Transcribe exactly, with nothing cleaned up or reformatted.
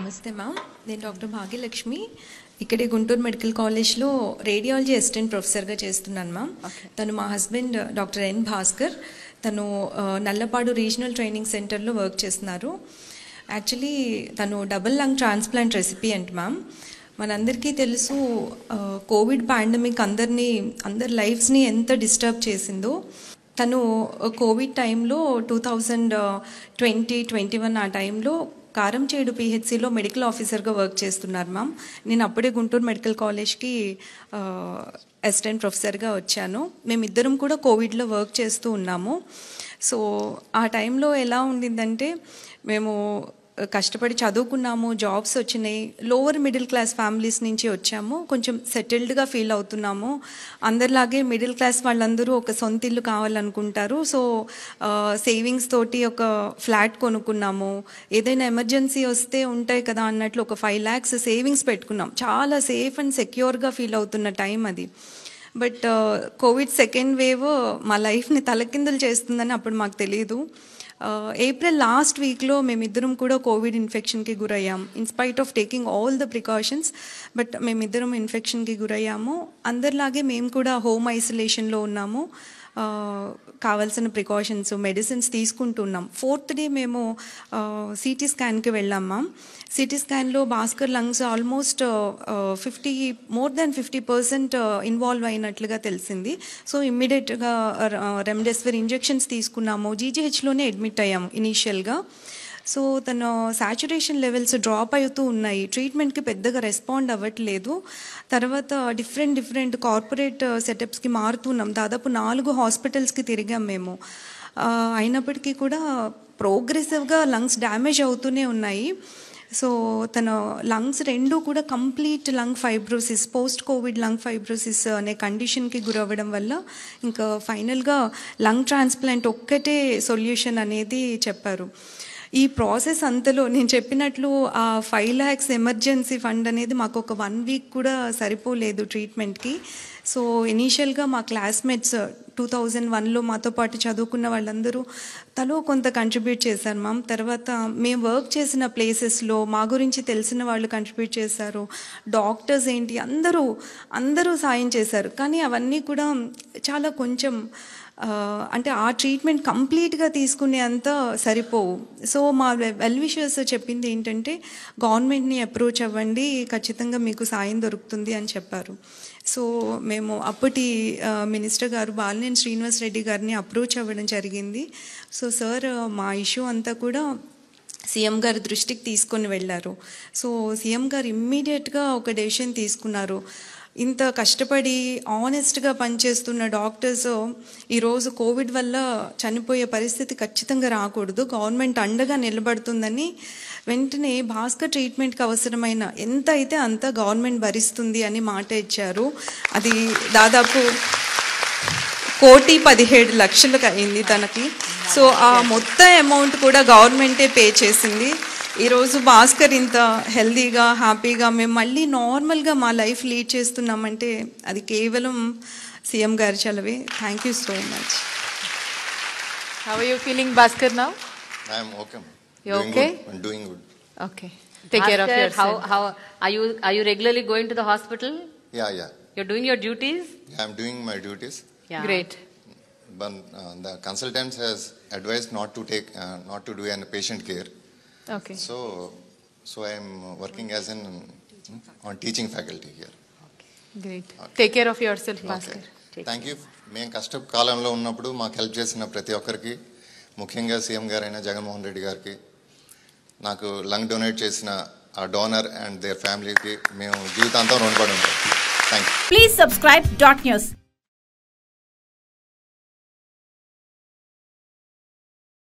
నమస్తే మ్యామ్, నేను డాక్టర్ భాగ్యలక్ష్మి. ఇక్కడే గుంటూరు మెడికల్ కాలేజ్లో రేడియాలజీ అసిస్టెంట్ ప్రొఫెసర్గా చేస్తున్నాను మ్యామ్. తను మా హస్బెండ్ డాక్టర్ ఎన్ భాస్కర్. తను నల్లపాడు రీజనల్ ట్రైనింగ్ సెంటర్లో వర్క్ చేస్తున్నారు. యాక్చువల్లీ తను double lung transplant recipient ma'am. మనందరికీ తెలుసు కోవిడ్ పాండమిక్ అందరినీ అందరి లైఫ్స్ని ఎంత డిస్టర్బ్ చేసిందో. తను కోవిడ్ టైంలో two thousand twenty twenty one ఆ టైంలో కారంచేడు పిహెచ్సిలో మెడికల్ ఆఫీసర్గా వర్క్ చేస్తున్నారు మ్యామ్. నేను అప్పుడే గుంటూరు మెడికల్ కాలేజ్కి అసిస్టెంట్ ప్రొఫెసర్గా వచ్చాను. మేమిద్దరం కూడా కోవిడ్లో వర్క్ చేస్తూ ఉన్నాము. సో ఆ టైంలో ఎలా ఉండిందంటే, మేము కష్టపడి చదువుకున్నాము, జాబ్స్ వచ్చినాయి, లోవర్ మిడిల్ క్లాస్ ఫ్యామిలీస్ నుంచి వచ్చాము, కొంచెం సెటిల్డ్గా ఫీల్ అవుతున్నాము. అందరిలాగే మిడిల్ క్లాస్ వాళ్ళందరూ ఒక సొంత ఇల్లు కావాలనుకుంటారు. సో సేవింగ్స్ తోటి ఒక ఫ్లాట్ కొనుక్కున్నాము. ఏదైనా ఎమర్జెన్సీ వస్తే ఉంటాయి కదా అన్నట్లు ఒక ఫైవ్ ల్యాక్స్ సేవింగ్స్ పెట్టుకున్నాం. చాలా సేఫ్ అండ్ సెక్యూర్గా ఫీల్ అవుతున్న టైం అది. బట్ కోవిడ్ సెకండ్ వేవ్ మా లైఫ్ని తలకిందులు చేస్తుందని అప్పుడు మాకు తెలియదు. ఏప్రిల్ లాస్ట్ వీక్లో మేమిద్దరం కూడా కోవిడ్ ఇన్ఫెక్షన్కి గురయ్యాం. In spite of taking all the precautions, but మేమిద్దరం ఇన్ఫెక్షన్కి గురయ్యాము. అందరిలాగే మేము కూడా హోమ్ ఐసోలేషన్లో ఉన్నాము. కావాల్సిన ప్రికాషన్స్, మెడిసిన్స్ తీసుకుంటున్నాం. ఫోర్త్ డే మేము సిటీ స్కాన్కి వెళ్ళాం మ్యామ్. సిటీ స్కాన్లో Bhaskar lungs almost fifty more than fifty percent involve అయినట్లుగా తెలిసింది. సో ఇమ్మీడియట్గా రెమ్డెసివిర్ ఇంజెక్షన్స్ తీసుకున్నాము. జీజీహెచ్లోనే అడ్మిట్ అయ్యాము ఇనీషియల్గా. సో తను సాచురేషన్ లెవెల్స్ డ్రాప్ అవుతూ ఉన్నాయి. ట్రీట్మెంట్కి పెద్దగా రెస్పాండ్ అవ్వట్లేదు. తర్వాత డిఫరెంట్ డిఫరెంట్ కార్పొరేట్ సెటప్స్కి మారుతున్నాం. దాదాపు నాలుగు హాస్పిటల్స్కి తిరిగాం మేము. అయినప్పటికీ కూడా ప్రోగ్రెసివ్గా లంగ్స్ డ్యామేజ్ అవుతూనే ఉన్నాయి. సో తన లంగ్స్ రెండు కూడా complete lung fibrosis, post Covid lung fibrosis అనే కండిషన్కి గురవ్వడం వల్ల ఇంకా ఫైనల్గా లంగ్ ట్రాన్స్ప్లాంట్ ఒక్కటే సొల్యూషన్ అనేది చెప్పారు. ఈ ప్రాసెస్ అంతలో నేను చెప్పినట్లు ఆ ఫైవ్ ల్యాక్స్ ఎమర్జెన్సీ ఫండ్ అనేది మాకు ఒక వన్ వీక్ కూడా సరిపోలేదు ట్రీట్మెంట్కి. సో ఇనీషియల్గా మా క్లాస్మేట్స్ టూ థౌజండ్ వన్లో మాతో పాటు చదువుకున్న వాళ్ళందరూ తలో కొంత కంట్రిబ్యూట్ చేశారు మ్యామ్. తర్వాత మేము వర్క్ చేసిన ప్లేసెస్లో మా గురించి తెలిసిన వాళ్ళు కంట్రిబ్యూట్ చేశారు. డాక్టర్స్ ఏంటి అందరూ అందరూ సాయం చేశారు. కానీ అవన్నీ కూడా చాలా కొంచెం అంటే ఆ ట్రీట్మెంట్ కంప్లీట్గా తీసుకునే అంత సరిపోవు. సో మా వెల్ విషర్స్ చెప్పింది ఏంటంటే, గవర్నమెంట్ని అప్రోచ్ అవ్వండి, ఖచ్చితంగా మీకు సాయం దొరుకుతుంది అని చెప్పారు. సో మేము అప్పటి మినిస్టర్ గారు బాలినేని శ్రీనివాస్ రెడ్డి గారిని అప్రోచ్ అవ్వడం జరిగింది. సో సార్ మా ఇష్యూ అంతా కూడా సీఎం గారి దృష్టికి తీసుకొని వెళ్ళారు. సో సీఎం గారు ఇమ్మీడియట్గా ఒక డెసిషన్ తీసుకున్నారు. ఇంత కష్టపడి ఆనెస్ట్గా పనిచేస్తున్న డాక్టర్స్ ఈరోజు కోవిడ్ వల్ల చనిపోయే పరిస్థితి ఖచ్చితంగా రాకూడదు, గవర్నమెంట్ అండగా నిలబడుతుందని వెంటనే భాస్కర్ ట్రీట్మెంట్కి అవసరమైన ఎంత అయితే అంత గవర్నమెంట్ భరిస్తుంది అని మాట ఇచ్చారు. అది దాదాపు కోటి పదిహేడు లక్షలకు అయింది తనకి. సో ఆ మొత్తం అమౌంట్ కూడా గవర్నమెంటే పే చేసింది. ఈరోజు భాస్కర్ ఇంత హెల్దీగా హ్యాపీగా మేము మళ్ళీ నార్మల్గా మా లైఫ్ లీడ్ చేస్తున్నామంటే అది కేవలం సీఎం గారి చలవే. Thank you so much. How are you feeling, Bhaskar, now? I am okay. You doing okay? Good. I'm doing good. Okay. Take Bhaskar, care of yourself. How, how are you? Are you regularly going to the hospital? Yeah, yeah. You're doing your duties? Yeah, I'm doing my duties. Yeah. Great. But uh, the consultants has advised not to take, uh, not to do any patient care. Okay. So, so I am working as an on teaching faculty here. Great. Okay. Take care of yourself, Bhaskar. Okay. Thank you. మేము కష్ట కాలంలో ఉన్నప్పుడు మాకు help చేసిన ప్రతి ఒక్కరికి, ముఖ్యంగా CM గారైన జగన్మోహన్ రెడ్డి గారికి, నాకు లంగ్ డొనేట్ చేసిన ఆ డోనర్ అండ్ దేర్ ఫ్యామిలీకి మేము జీవితాంతం రుణపడి ఉంటాం. Thank you. Please subscribe dot news.